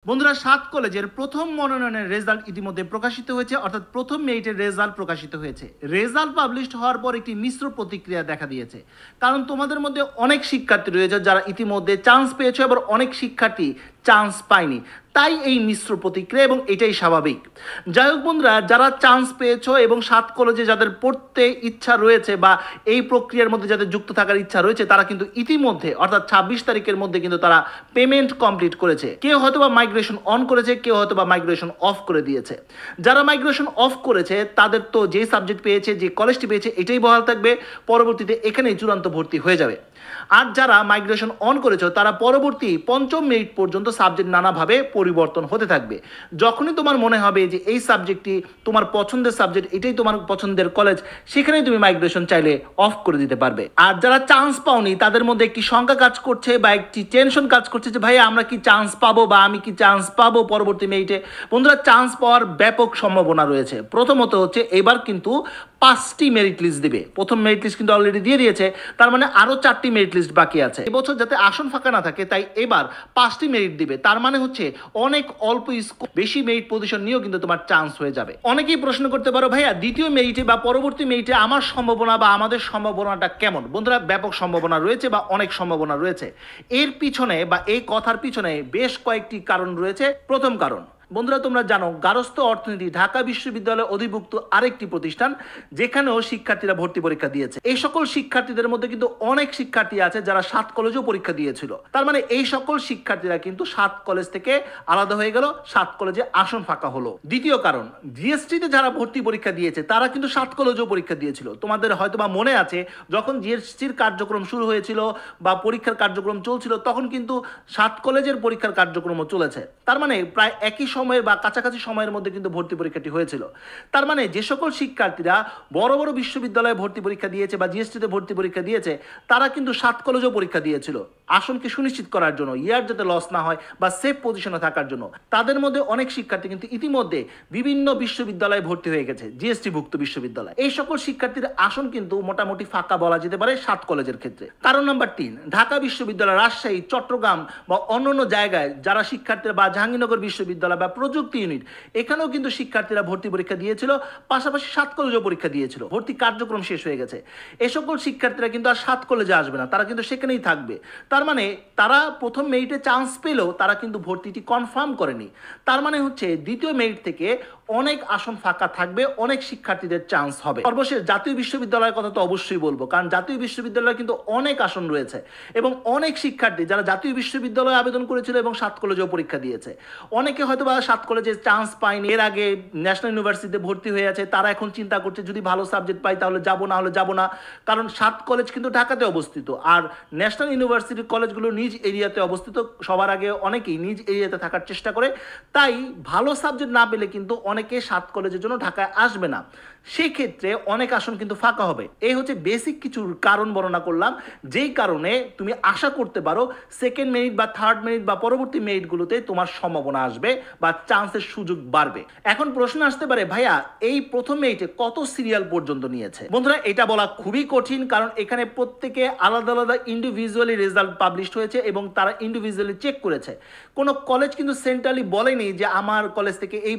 বন্ধুরা, 7 কলেজের প্রথম মনোনয়নের রেজাল্ট ইতিমধ্যে প্রকাশিত হয়েছে, অর্থাৎ প্রথম মেরিটের রেজাল্ট প্রকাশিত হয়েছে। রেজাল্ট পাবলিশড হওয়ার পর একটি মিশ্র প্রতিক্রিয়া দেখা দিয়েছে, কারণ তোমাদের মধ্যে অনেক শিক্ষার্থী রয়েছে যারা ইতিমধ্যে চান্স পেয়েছে, আবার অনেক শিক্ষার্থী চান্স পায়নি। তাই এই মিশ্র প্রতিক্রিয়া, এবং এটাই স্বাভাবিক। যাই হোক বন্ধুরা, যারা চান্স পেয়েছো এবং 7 কলেজে যাদের পড়তে ইচ্ছা রয়েছে বা এই প্রক্রিয়ার মধ্যে যাদের যুক্ত থাকার ইচ্ছা রয়েছে, তারা কিন্তু ইতিমধ্যে অর্থাৎ 26 তারিখের মধ্যে কিন্তু তারা পেমেন্ট কমপ্লিট করেছে। কেউ হয়তো বা মাইগ্রেশন অন করেছে, কেউ হয়তো বা মাইগ্রেশন অফ করে দিয়েছে। যারা মাইগ্রেশন অফ করেছে তাদের তো যে সাবজেক্ট পেয়েছে, যে কলেজটি পেয়েছে, এটাই বহাল থাকবে, পরবর্তীতে এখানেই চূড়ান্ত ভর্তি হয়ে যাবে। আর যারা মাইগ্রেশন অন করেছো তারা পরবর্তী পঞ্চম মেরিট পর্যন্ত সাবজেক্ট নানাভাবে পরিবর্তন হতে থাকবে। যখনই তোমার মনে হবে যে এই সাবজেক্টটি তোমার পছন্দের সাবজেক্ট, এটাই তোমার পছন্দের কলেজ, সেখানেই তুমি মাইগ্রেশন চাইলে অফ করে দিতে পারবে। আর যারা চান্স পাওনি তাদের মধ্যে একটি শঙ্কা কাজ করছে বা একটি টেনশন কাজ করছে যে ভাই আমরা কি চান্স পাবো বা আমি কি চান্স পাবো পরবর্তী মেরিটে। বন্ধুরা, চান্স পাওয়ার ব্যাপক সম্ভাবনা রয়েছে। প্রথমত হচ্ছে এবার কিন্তু 5টি মেরিট লিস্ট দিবে। প্রথম মেরিট লিস্ট কিন্তু অলরেডি দিয়ে দিয়েছে, তার মানে আরও 4টি মেরিট লিস্ট বাকি আছে। এবছর যাতে আসন ফাঁকা না থাকে তাই এবার 5টি মেরিট দিবে। তার মানে হচ্ছে অনেক অল্প বেশি মেরিট পজিশন নিয়েও কিন্তু তোমার চান্স হয়ে যাবে। অনেকেই প্রশ্ন করতে পারো, ভাইয়া দ্বিতীয় মেরিটে বা পরবর্তী মেরিটে আমার সম্ভাবনা বা আমাদের সম্ভাবনাটা কেমন? বন্ধুরা, ব্যাপক সম্ভাবনা রয়েছে বা অনেক সম্ভাবনা রয়েছে। এর পিছনে বা এই কথার পিছনে বেশ কয়েকটি কারণ রয়েছে। প্রথম কারণ, বন্ধুরা তোমরা জানো গার্হস্থ্য অর্থনীতি ঢাকা বিশ্ববিদ্যালয়ের অধিভুক্ত আরেকটি প্রতিষ্ঠান, যেখানেও শিক্ষার্থীরা ভর্তি পরীক্ষা দিয়েছে। এই সকল শিক্ষার্থীদের মধ্যে কিন্তু অনেক শিক্ষার্থী আছে যারা 7 কলেজেও পরীক্ষা দিয়েছিল। তার মানে এই সকল শিক্ষার্থীরা কিন্তু 7 কলেজ থেকে আলাদা হয়ে গেল, 7 কলেজে আসন ফাঁকা হলো। দ্বিতীয় কারণ, জিএসটিতে যারা ভর্তি পরীক্ষা দিয়েছে তারা কিন্তু 7 কলেজেও পরীক্ষা দিয়েছিল। তোমাদের হয়তো বা মনে আছে, যখন জিএসটির কার্যক্রম শুরু হয়েছিল বা পরীক্ষার কার্যক্রম চলছিল, তখন কিন্তু 7 কলেজের পরীক্ষার কার্যক্রমও চলেছে। তার মানে প্রায় একই সময়ের বা কাছাকাছি সময়ের মধ্যে কিন্তু ভর্তি পরীক্ষাটি হয়েছিল। তার মানে যে সকল শিক্ষার্থীরা বড় বড় বিশ্ববিদ্যালয়ে ভর্তি পরীক্ষা দিয়েছে বা জিএসটিতে ভর্তি পরীক্ষা দিয়েছে, তারা কিন্তু 7 কলেজেও পরীক্ষা দিয়েছিল আসনকে সুনিশ্চিত করার জন্য, ইয়ার যাতে লস না হয় বা সেফ পজিশনে থাকার জন্য। তাদের মধ্যে অনেক শিক্ষার্থী কিন্তু ইতিমধ্যে বিভিন্ন বিশ্ববিদ্যালয়ে ভর্তি হয়ে গেছে, জিএসটি ভুক্ত বিশ্ববিদ্যালয়। এই সকল শিক্ষার্থীর আসন কিন্তু মোটামুটি ফাঁকা বলা যেতে পারে 7 কলেজের ক্ষেত্রে। কারণ নাম্বার 3, ঢাকা বিশ্ববিদ্যালয়, রাজশাহী, চট্টগ্রাম বা অন্যান্য জায়গায় যারা শিক্ষার্থীরা বা জাহাঙ্গীরনগর বিশ্ববিদ্যালয় বা প্রযুক্তি ইউনিট, এখানেও কিন্তু শিক্ষার্থীরা ভর্তি পরীক্ষা দিয়েছিল, পাশাপাশি 7 কলেজেও পরীক্ষা দিয়েছিল। ভর্তি কার্যক্রম শেষ হয়ে গেছে। এই সকল শিক্ষার্থীরা কিন্তু আর 7 কলেজে আসবে না, তারা কিন্তু সেখানেই থাকবে। তার মানে তারা প্রথম মেরিটে চান্স পেলেও তারা কিন্তু ভর্তিটি কনফার্ম করেনি। তার মানে হচ্ছে দ্বিতীয় মেরিট থেকে অনেক আসন ফাঁকা থাকবে, অনেক শিক্ষার্থীদের চান্স হবে। সর্বশেষ জাতীয় বিশ্ববিদ্যালয়ের কথা তো অবশ্যই বলবো, কারণ জাতীয় বিশ্ববিদ্যালয়ে কিন্তু অনেক আসন রয়েছে এবং অনেক শিক্ষার্থী যারা জাতীয় বিশ্ববিদ্যালয়ে আবেদন করেছিল এবং 7 কলেজেও পরীক্ষা দিয়েছে। অনেকে হয়তো বা 7 কলেজে চান্স পায়নি, এর আগে ন্যাশনাল ইউনিভার্সিটিতে ভর্তি হয়ে আছে, তারা এখন চিন্তা করছে যদি ভালো সাবজেক্ট পাই তাহলে যাবো, না হলে যাবো না। কারণ 7 কলেজ কিন্তু ঢাকাতে অবস্থিত, আর ন্যাশনাল ইউনিভার্সিটির কলেজগুলো নিজ এরিয়াতে অবস্থিত। সবার আগে অনেকেই নিজ এরিয়াতে থাকার চেষ্টা করে, তাই ভালো সাবজেক্ট না পেলে কিন্তু অনেকে 7 কলেজের জন্য ঢাকায় আসবে না। সেই ক্ষেত্রে অনেক আসন কিন্তু ফাঁকা হবে। এই হচ্ছে বেসিক কিছু কারণ বর্ণনা করলাম, যেই কারণে তুমি আশা করতে পারো সেকেন্ড মেরিট বা থার্ড মেরিট বা পরবর্তী মেরিটগুলোতে তোমার সম্ভাবনা আসবে বা চান্সের সুযোগ বাড়বে। এখন প্রশ্ন আসতে পারে, ভাইয়া এই প্রথম মেরিটে কত সিরিয়াল পর্যন্ত নিয়েছে? বন্ধুরা, এটা বলা খুবই কঠিন, কারণ এখানে প্রত্যেকে আলাদা আলাদা ইন্ডিভিজুয়ালি রেজাল্ট পাবলিশ হয়েছে এবং তারা ইন্ডিভিজুয়ালি চেক করেছে। কোনো কলেজ কিন্তু সেন্ট্রালি বলেনি যে আমার কলেজ থেকে এই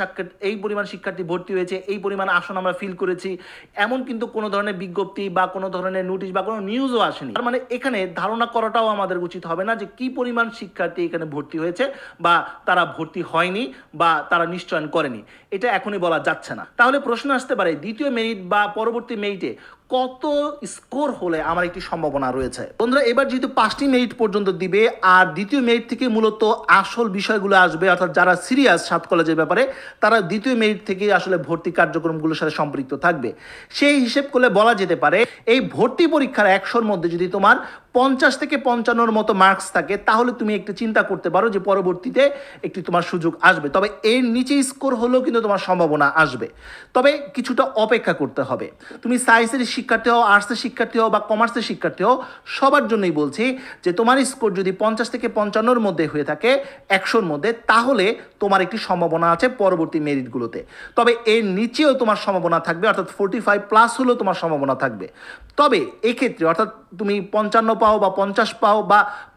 পরিমাণ শিক্ষার্থী ভর্তি হয়েছে, এই পরিমাণ আসন আমরা ফিল করেছি। এমন কিন্তু কোনো ধরনের বিজ্ঞপ্তি বা কোনো ধরনের নোটিশ বা কোনো নিউজও আসেনি। তার মানে এখানে ধারণা করাটাও আমাদের উচিত হবে না যে কি পরিমাণ শিক্ষার্থী এখানে ভর্তি হয়েছে বা তারা ভর্তি হয়নি বা তারা নিশ্চয়ন করেনি, এটা এখনই বলা যাচ্ছে না। তাহলে প্রশ্ন আসতে পারে, দ্বিতীয় মেরিট বা পরবর্তী মেরিটে কত স্কোর হলে আমার একটি সম্ভাবনা রয়েছে? বন্ধুরা, এবার যেহেতু 5টি মেরিট পর্যন্ত দিবে আর দ্বিতীয় মেরিট থেকে মূলত আসল বিষয়গুলো আসবে, অর্থাৎ যারা সিরিয়াস 7 কলেজের ব্যাপারে তারা দ্বিতীয় মেরিট থেকে আসলে ভর্তি কার্যক্রমগুলোর সাথে সম্পৃক্ত থাকবে। সেই হিসেব করলে বলা যেতে পারে এই ভর্তি পরীক্ষার 100-র মধ্যে যদি তোমার 50 থেকে 55-র মতো মার্কস থাকে, তাহলে তুমি একটু চিন্তা করতে পারো যে পরবর্তীতে একটি তোমার সুযোগ আসবে। তবে এর নিচে স্কোর হলেও কিন্তু তোমার সম্ভাবনা আসবে, তবে কিছুটা অপেক্ষা করতে হবে। তুমি সায়েন্সের শিক্ষার্থী হও, আর্টসের শিক্ষার্থী হও বা কমার্সের শিক্ষার্থী হও, সবার জন্যই বলছি যে তোমার স্কোর যদি 50 থেকে 55-র মধ্যে হয়ে থাকে 100-র মধ্যে, তাহলে তোমার একটি সম্ভাবনা আছে পরবর্তী মেরিটগুলোতে। তবে এর নিচেও তোমার সম্ভাবনা থাকবে, অর্থাৎ 45+ হলেও তোমার সম্ভাবনা থাকবে। তবে এক্ষেত্রে অর্থাৎ তুমি 55 পাও বা 50 পাও বা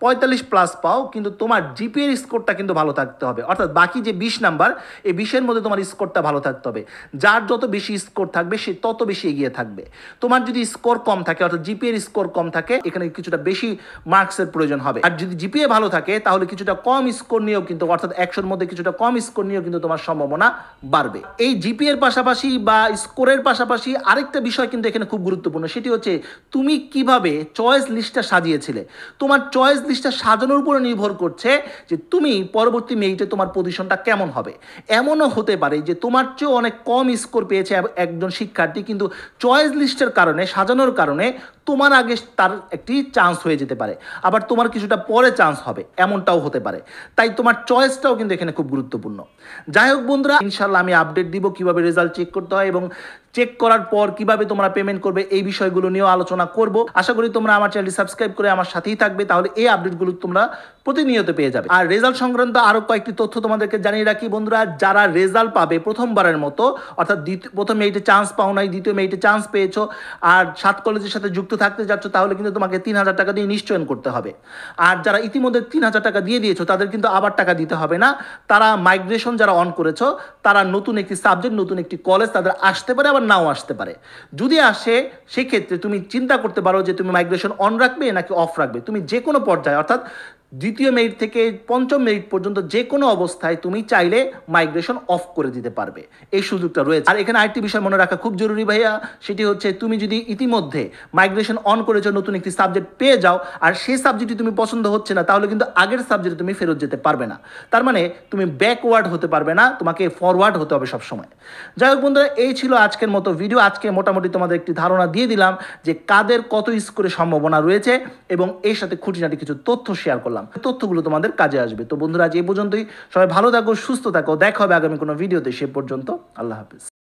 45+ পাও, কিন্তু তোমার জিপিএর স্কোরটা কিন্তু ভালো থাকতে হবে। অর্থাৎ বাকি যে 20 নাম্বার, এই 20-এর মধ্যে তোমার স্কোরটা ভালো থাকতে হবে। যার যত বেশি স্কোর থাকবে সে তত বেশি এগিয়ে থাকবে। তোমার যদি স্কোর কম থাকে, অর্থাৎ জিপিএর স্কোর কম থাকে, এখানে কিছুটা বেশি মার্কসের প্রয়োজন হবে। আর যদি জিপিএ ভালো থাকে তাহলে কিছুটা কম স্কোর নিয়েও কিন্তু, অর্থাৎ 100-র মধ্যে কিছুটা কম স্কোর নিয়েও কিন্তু তোমার সম্ভাবনা বাড়বে। এই জিপিএর পাশাপাশি বা স্কোরের পাশাপাশি আরেকটা বিষয় কিন্তু এখানে খুব গুরুত্বপূর্ণ, সেটি হচ্ছে তুমি কিভাবে চয়েস লিস্টটা সাজিয়েছিলে। তোমার চয়েস লিস্টটা সাজানোর উপরে নির্ভর করছে যে তুমি পরবর্তী মেরিটে তোমার পজিশনটা কেমন হবে। এমনও হতে পারে যে তোমার চেয়েও অনেক কম স্কোর পেয়েছে একজন শিক্ষার্থী, কিন্তু চয়েস লিস্টের কারণে, সাজানোর কারণে তোমার আগে তার একটি চান্স হয়ে যেতে পারে, আবার তোমার কিছুটা পরে চান্স হবে, এমনটাও হতে পারে। তাই তোমার চয়েসটাও কিন্তু এখানে খুব গুরুত্বপূর্ণ। যাই হোক বন্ধুরা, ইনশাল্লাহ আমি আপডেট দিব কিভাবে রেজাল্ট চেক করতে হয় এবং চেক করার পর কিভাবে তোমরা পেমেন্ট করবে, এই বিষয়গুলো নিয়েও আলোচনা করব। আশা করি তোমরা আমার চ্যানেলটি সাবস্ক্রাইব করে আমার সাথেই থাকবে, তাহলে এই আপডেটগুলো তোমরা প্রতিনিয়ত পেয়ে যাবে। আর রেজাল্ট সংক্রান্ত আরও কয়েকটি তথ্য তোমাদেরকে জানিয়ে রাখি বন্ধুরা, যারা রেজাল্ট পাবে প্রথমবারের মতো, অর্থাৎ প্রথম মেরিটে চান্স পাও নাই, দ্বিতীয় মেরিটে চান্স পেয়েছো আর 7 কলেজের সাথে যুক্ত থাকতে যাচ্ছ, তাহলে কিন্তু তোমাকে 3000 টাকা দিয়ে নিশ্চয়ন করতে হবে। আর যারা ইতিমধ্যে 3000 টাকা দিয়ে দিয়েছো তাদের কিন্তু আবার টাকা দিতে হবে না। তারা মাইগ্রেশন যারা অন করেছো, তারা নতুন একটি সাবজেক্ট, নতুন একটি কলেজ তাদের আসতে পারে, আবার নাও আসতে পারে। যদি আসে সেক্ষেত্রে তুমি চিন্তা করতে পারো যে তুমি মাইগ্রেশন অন রাখবে নাকি অফ রাখবে। তুমি যে কোনো পর্যায়ে, অর্থাৎ দ্বিতীয় মেরিট থেকে পঞ্চম মেরিট পর্যন্ত যে কোনো অবস্থায় তুমি চাইলে মাইগ্রেশন অফ করে দিতে পারবে, এই সুযোগটা রয়েছে। আর এখানে আরেকটি বিষয় মনে রাখা খুব জরুরি ভাইয়া, সেটি হচ্ছে তুমি যদি ইতিমধ্যে মাইগ্রেশন অন করেছো, নতুন একটি সাবজেক্ট পেয়ে যাও, আর সেই সাবজেক্টটি তুমি পছন্দ হচ্ছে না, তাহলে কিন্তু আগের সাবজেক্টে তুমি ফেরত যেতে পারবে না। তার মানে তুমি ব্যাকওয়ার্ড হতে পারবে না, তোমাকে ফরওয়ার্ড হতে হবে সবসময়। যাই হোক বন্ধুরা, এই ছিল আজকের মতো ভিডিও। আজকে মোটামুটি তোমাদের একটি ধারণা দিয়ে দিলাম যে কাদের কত স্কোরের সম্ভাবনা রয়েছে, এবং এর সাথে খুঁটিনাটি কিছু তথ্য শেয়ার করলাম। তথ্যগুলো তোমাদের কাজে আসবে। তো বন্ধুরা, আজ এই পর্যন্তই। সবাই ভালো থাকো, সুস্থ থাকো, দেখা হবে আগামী কোনো ভিডিওতে। সে পর্যন্ত আল্লাহ হাফেজ।